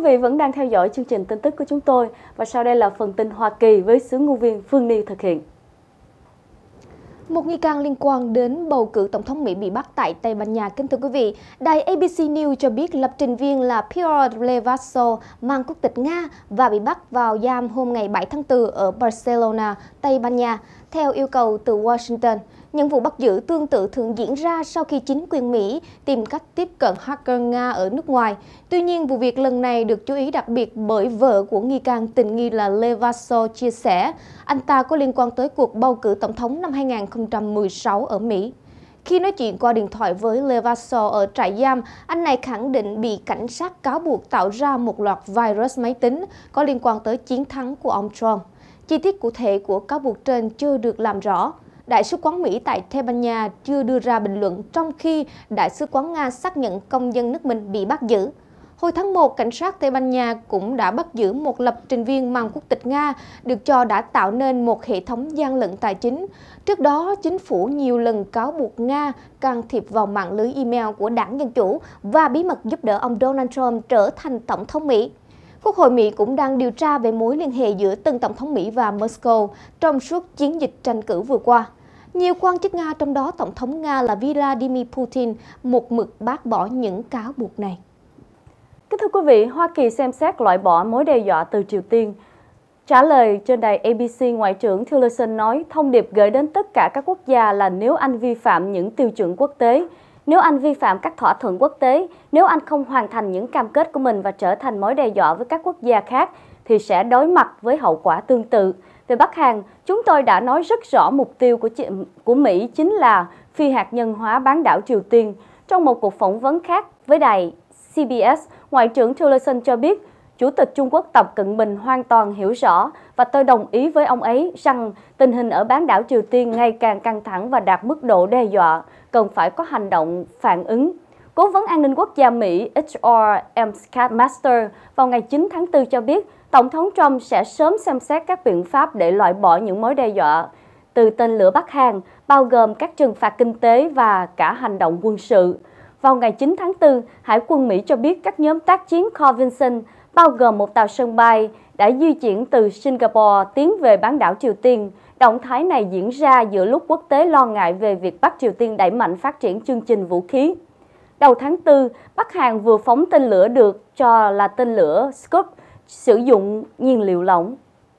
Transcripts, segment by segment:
vị vẫn đang theo dõi chương trình tin tức của chúng tôi và sau đây là phần tin Hoa Kỳ với xứ ngôn viên Phương Ni thực hiện. Một nghi can liên quan đến bầu cử tổng thống Mỹ bị bắt tại Tây Ban Nha. Kính thưa quý vị, đài ABC News cho biết lập trình viên là Piotr Levasseur mang quốc tịch Nga và bị bắt vào giam hôm ngày 7 tháng 4 ở Barcelona, Tây Ban Nha, theo yêu cầu từ Washington. Những vụ bắt giữ tương tự thường diễn ra sau khi chính quyền Mỹ tìm cách tiếp cận hacker Nga ở nước ngoài. Tuy nhiên, vụ việc lần này được chú ý đặc biệt bởi vợ của nghi can tình nghi là Levasseur chia sẻ anh ta có liên quan tới cuộc bầu cử tổng thống năm 2016 ở Mỹ. Khi nói chuyện qua điện thoại với Levasseur ở trại giam, anh này khẳng định bị cảnh sát cáo buộc tạo ra một loạt virus máy tính có liên quan tới chiến thắng của ông Trump. Chi tiết cụ thể của cáo buộc trên chưa được làm rõ. Đại sứ quán Mỹ tại Tây Ban Nha chưa đưa ra bình luận, trong khi Đại sứ quán Nga xác nhận công dân nước mình bị bắt giữ. Hồi tháng 1, cảnh sát Tây Ban Nha cũng đã bắt giữ một lập trình viên mang quốc tịch Nga, được cho đã tạo nên một hệ thống gian lận tài chính. Trước đó, chính phủ nhiều lần cáo buộc Nga can thiệp vào mạng lưới email của Đảng Dân Chủ và bí mật giúp đỡ ông Donald Trump trở thành Tổng thống Mỹ. Quốc hội Mỹ cũng đang điều tra về mối liên hệ giữa tân Tổng thống Mỹ và Moscow trong suốt chiến dịch tranh cử vừa qua. Nhiều quan chức Nga, trong đó Tổng thống Nga là Vladimir Putin, một mực bác bỏ những cáo buộc này. Kính thưa quý vị, Hoa Kỳ xem xét loại bỏ mối đe dọa từ Triều Tiên. Trả lời trên đài ABC, Ngoại trưởng Tillerson nói thông điệp gửi đến tất cả các quốc gia là nếu anh vi phạm những tiêu chuẩn quốc tế, nếu anh vi phạm các thỏa thuận quốc tế, nếu anh không hoàn thành những cam kết của mình và trở thành mối đe dọa với các quốc gia khác, thì sẽ đối mặt với hậu quả tương tự. Về Bắc Hàn, chúng tôi đã nói rất rõ mục tiêu của Mỹ chính là phi hạt nhân hóa bán đảo Triều Tiên. Trong một cuộc phỏng vấn khác với đài CBS, Ngoại trưởng Tillerson cho biết, Chủ tịch Trung Quốc Tập Cận Bình hoàn toàn hiểu rõ và tôi đồng ý với ông ấy rằng tình hình ở bán đảo Triều Tiên ngày càng căng thẳng và đạt mức độ đe dọa, cần phải có hành động phản ứng. Cố vấn an ninh quốc gia Mỹ H.R. McMaster vào ngày 9 tháng 4 cho biết, Tổng thống Trump sẽ sớm xem xét các biện pháp để loại bỏ những mối đe dọa từ tên lửa Bắc Hàn, bao gồm các trừng phạt kinh tế và cả hành động quân sự. Vào ngày 9 tháng 4, Hải quân Mỹ cho biết các nhóm tác chiến Carl Vinson, bao gồm một tàu sân bay, đã di chuyển từ Singapore tiến về bán đảo Triều Tiên. Động thái này diễn ra giữa lúc quốc tế lo ngại về việc Bắc Triều Tiên đẩy mạnh phát triển chương trình vũ khí. Đầu tháng 4, Bắc Hàn vừa phóng tên lửa được cho là tên lửa Scud sử dụng nhiên liệu lỏng.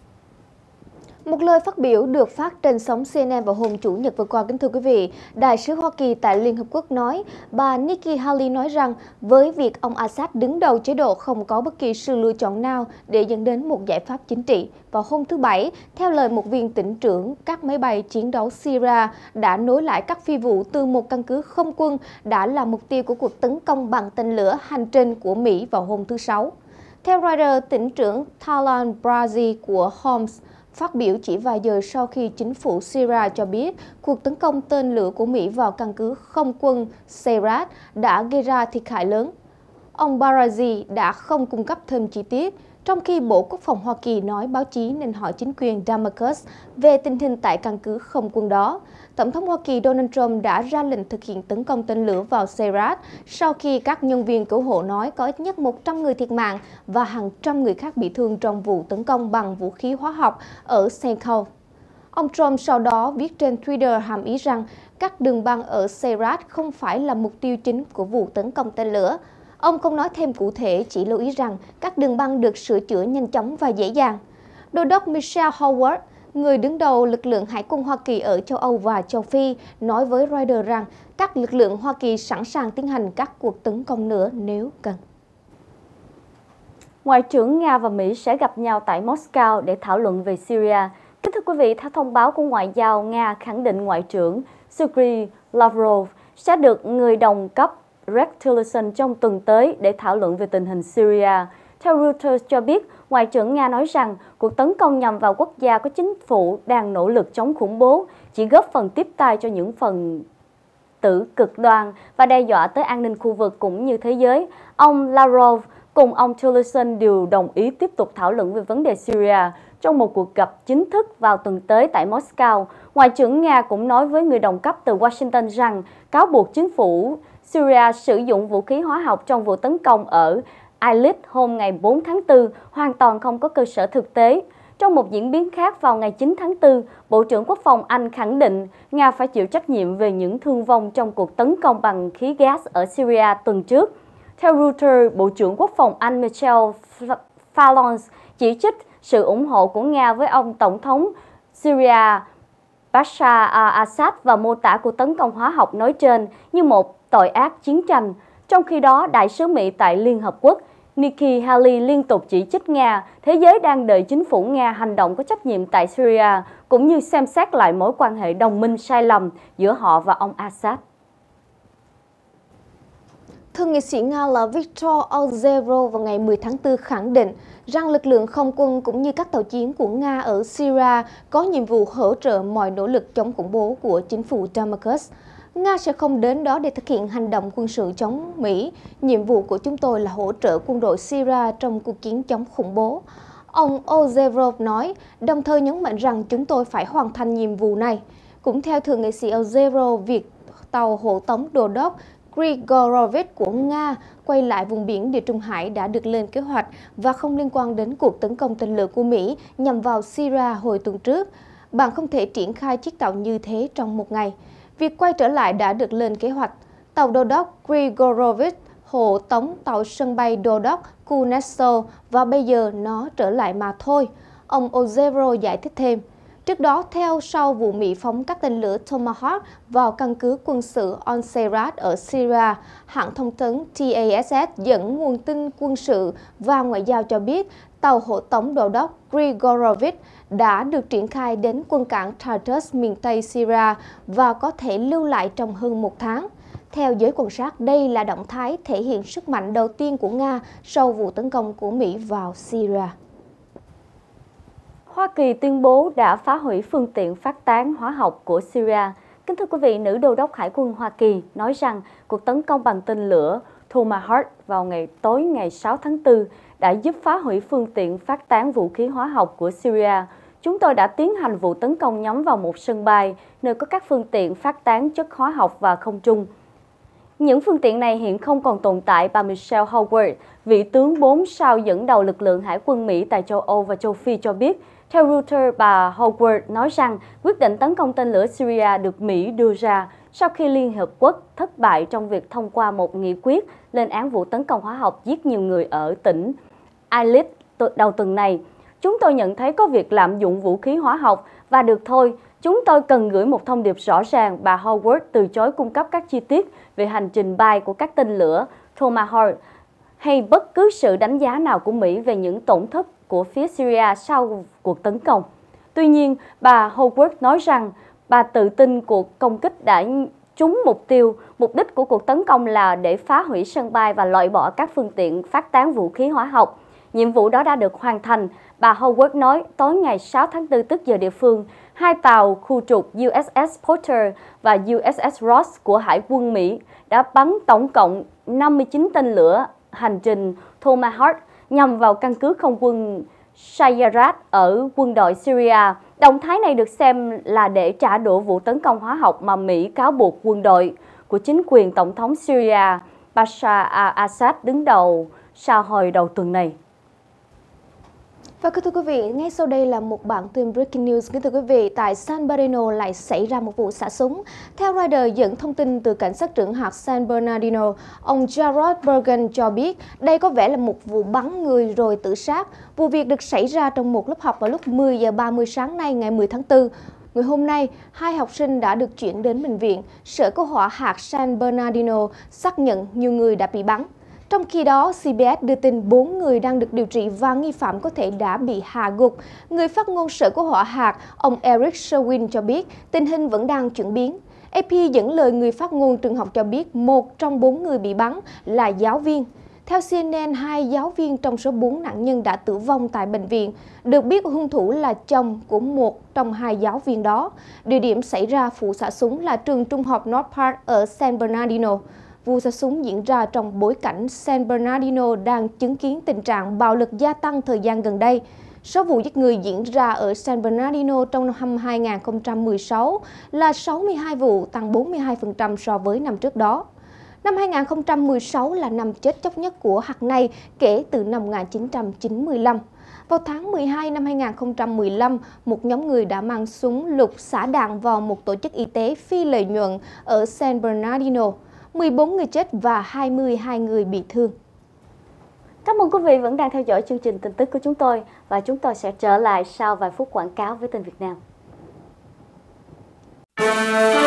Một lời phát biểu được phát trên sóng CNN vào hôm Chủ nhật vừa qua, kính thưa quý vị, Đại sứ Hoa Kỳ tại Liên Hợp Quốc nói, bà Nikki Haley nói rằng với việc ông Assad đứng đầu chế độ không có bất kỳ sự lựa chọn nào để dẫn đến một giải pháp chính trị. Vào hôm thứ Bảy, theo lời một viên tỉnh trưởng, các máy bay chiến đấu Syria đã nối lại các phi vụ từ một căn cứ không quân đã là mục tiêu của cuộc tấn công bằng tên lửa hành trình của Mỹ vào hôm thứ Sáu. Theo Reuters, tỉnh trưởng Talal Brazi của Homs phát biểu chỉ vài giờ sau khi chính phủ Syria cho biết cuộc tấn công tên lửa của Mỹ vào căn cứ không quân Seyrat đã gây ra thiệt hại lớn. Ông Barazi đã không cung cấp thêm chi tiết, trong khi Bộ Quốc phòng Hoa Kỳ nói báo chí nên hỏi chính quyền Damascus về tình hình tại căn cứ không quân đó. Tổng thống Hoa Kỳ Donald Trump đã ra lệnh thực hiện tấn công tên lửa vào Seyrat sau khi các nhân viên cứu hộ nói có ít nhất 100 người thiệt mạng và hàng trăm người khác bị thương trong vụ tấn công bằng vũ khí hóa học ở Saint-Cloud. Ông Trump sau đó viết trên Twitter hàm ý rằng các đường băng ở Seyrat không phải là mục tiêu chính của vụ tấn công tên lửa. Ông không nói thêm cụ thể, chỉ lưu ý rằng các đường băng được sửa chữa nhanh chóng và dễ dàng. Đô đốc Michelle Howard, người đứng đầu lực lượng Hải quân Hoa Kỳ ở châu Âu và châu Phi, nói với Reuters rằng các lực lượng Hoa Kỳ sẵn sàng tiến hành các cuộc tấn công nữa nếu cần. Ngoại trưởng Nga và Mỹ sẽ gặp nhau tại Moscow để thảo luận về Syria. Kính thưa quý vị, theo thông báo của Ngoại giao Nga khẳng định Ngoại trưởng Sergei Lavrov sẽ được người đồng cấp Rex Tillerson trong tuần tới để thảo luận về tình hình Syria. Theo Reuters cho biết, Ngoại trưởng Nga nói rằng cuộc tấn công nhằm vào quốc gia có chính phủ đang nỗ lực chống khủng bố chỉ góp phần tiếp tay cho những phần tử cực đoan và đe dọa tới an ninh khu vực cũng như thế giới. Ông Lavrov cùng ông Tillerson đều đồng ý tiếp tục thảo luận về vấn đề Syria trong một cuộc gặp chính thức vào tuần tới tại Moscow. Ngoại trưởng Nga cũng nói với người đồng cấp từ Washington rằng cáo buộc chính phủ Syria sử dụng vũ khí hóa học trong vụ tấn công ở ILIT hôm ngày 4 tháng 4 hoàn toàn không có cơ sở thực tế. Trong một diễn biến khác vào ngày 9 tháng 4, Bộ trưởng Quốc phòng Anh khẳng định Nga phải chịu trách nhiệm về những thương vong trong cuộc tấn công bằng khí gas ở Syria tuần trước. Theo Reuters, Bộ trưởng Quốc phòng Anh Michael Fallon chỉ trích sự ủng hộ của Nga với ông Tổng thống Syria Bashar al-Assad và mô tả cuộc tấn công hóa học nói trên như một tội ác chiến tranh. Trong khi đó, Đại sứ Mỹ tại Liên Hợp Quốc Nikki Haley liên tục chỉ trích Nga, thế giới đang đợi chính phủ Nga hành động có trách nhiệm tại Syria, cũng như xem xét lại mối quan hệ đồng minh sai lầm giữa họ và ông Assad. Thượng nghị sĩ Nga là Viktor Ozerov vào ngày 10 tháng 4 khẳng định rằng lực lượng không quân cũng như các tàu chiến của Nga ở Syria có nhiệm vụ hỗ trợ mọi nỗ lực chống khủng bố của chính phủ Damascus. Nga sẽ không đến đó để thực hiện hành động quân sự chống Mỹ. Nhiệm vụ của chúng tôi là hỗ trợ quân đội Syria trong cuộc chiến chống khủng bố. Ông Ozerov nói, đồng thời nhấn mạnh rằng chúng tôi phải hoàn thành nhiệm vụ này. Cũng theo Thượng nghị sĩ Ozerov, việc tàu hộ tống đồ đốc Grigorovich của Nga quay lại vùng biển Địa Trung Hải đã được lên kế hoạch và không liên quan đến cuộc tấn công tên lửa của Mỹ nhằm vào Syria hồi tuần trước. Bạn không thể triển khai chiếc tàu như thế trong một ngày. Việc quay trở lại đã được lên kế hoạch. Tàu đô đốc Grigorovich hộ tống tàu sân bay đô đốc Kuznetsov và bây giờ nó trở lại mà thôi. Ông Ozerov giải thích thêm. Trước đó, theo sau vụ Mỹ phóng các tên lửa Tomahawk vào căn cứ quân sự Al-Serraj ở Syria, hãng thông tấn TASS dẫn nguồn tin quân sự và ngoại giao cho biết tàu hộ tống đô đốc Grigorovich đã được triển khai đến quân cảng Tartus miền Tây Syria và có thể lưu lại trong hơn một tháng. Theo giới quan sát, đây là động thái thể hiện sức mạnh đầu tiên của Nga sau vụ tấn công của Mỹ vào Syria. Hoa Kỳ tuyên bố đã phá hủy phương tiện phát tán hóa học của Syria. Kính thưa quý vị, nữ đô đốc Hải quân Hoa Kỳ nói rằng cuộc tấn công bằng tên lửa Tomahawk vào tối ngày 6 tháng 4 đã giúp phá hủy phương tiện phát tán vũ khí hóa học của Syria. Chúng tôi đã tiến hành vụ tấn công nhắm vào một sân bay, nơi có các phương tiện phát tán chất hóa học và không trung. Những phương tiện này hiện không còn tồn tại, bà Michelle Howard, vị tướng 4 sao dẫn đầu lực lượng hải quân Mỹ tại châu Âu và châu Phi cho biết. Theo Reuters, bà Howard nói rằng quyết định tấn công tên lửa Syria được Mỹ đưa ra sau khi Liên Hợp Quốc thất bại trong việc thông qua một nghị quyết lên án vụ tấn công hóa học giết nhiều người ở tỉnh Idlib đầu tuần này. Chúng tôi nhận thấy có việc lạm dụng vũ khí hóa học và được thôi, chúng tôi cần gửi một thông điệp rõ ràng. Bà Howard từ chối cung cấp các chi tiết về hành trình bay của các tên lửa Tomahawk hay bất cứ sự đánh giá nào của Mỹ về những tổn thất của phía Syria sau cuộc tấn công. Tuy nhiên, bà Howard nói rằng bà tự tin cuộc công kích đã trúng mục tiêu. Mục đích của cuộc tấn công là để phá hủy sân bay và loại bỏ các phương tiện phát tán vũ khí hóa học. Nhiệm vụ đó đã được hoàn thành, bà Howard nói. Tối ngày 6 tháng 4 tức giờ địa phương, hai tàu khu trục USS Porter và USS Ross của Hải quân Mỹ đã bắn tổng cộng 59 tên lửa hành trình Tomahawk nhằm vào căn cứ không quân Sayyarat ở quân đội Syria. Động thái này được xem là để trả đũa vụ tấn công hóa học mà Mỹ cáo buộc quân đội của chính quyền Tổng thống Syria Bashar al-Assad đứng đầu sau hồi đầu tuần này. Và thưa quý vị, ngay sau đây là một bản tin Breaking News. Kính thưa quý vị, tại San Bernardino lại xảy ra một vụ xả súng. Theo Reuters dẫn thông tin từ cảnh sát trưởng hạt San Bernardino, ông Jared Bergen cho biết đây có vẻ là một vụ bắn người rồi tự sát. Vụ việc được xảy ra trong một lớp học vào lúc 10 giờ 30 sáng nay ngày 10 tháng 4. Ngày hôm nay, hai học sinh đã được chuyển đến bệnh viện. Sở Cứu hỏa hạt San Bernardino xác nhận nhiều người đã bị bắn. Trong khi đó, CBS đưa tin 4 người đang được điều trị và nghi phạm có thể đã bị hạ gục. Người phát ngôn Sở Cứu hỏa hạt, ông Eric Sherwin cho biết tình hình vẫn đang chuyển biến. AP dẫn lời người phát ngôn trường học cho biết 1 trong 4 người bị bắn là giáo viên. Theo CNN, 2 giáo viên trong số 4 nạn nhân đã tử vong tại bệnh viện. Được biết hung thủ là chồng của 1 trong 2 giáo viên đó. Địa điểm xảy ra vụ xả súng là trường trung học North Park ở San Bernardino. Vụ xả súng diễn ra trong bối cảnh San Bernardino đang chứng kiến tình trạng bạo lực gia tăng thời gian gần đây. Số vụ giết người diễn ra ở San Bernardino trong năm 2016 là 62 vụ, tăng 42% so với năm trước đó. Năm 2016 là năm chết chóc nhất của hạt này kể từ năm 1995. Vào tháng 12 năm 2015, một nhóm người đã mang súng lục xả đạn vào một tổ chức y tế phi lợi nhuận ở San Bernardino. 14 người chết và 22 người bị thương. Cảm ơn quý vị vẫn đang theo dõi chương trình tin tức của chúng tôi và chúng tôi sẽ trở lại sau vài phút quảng cáo với tin Việt Nam.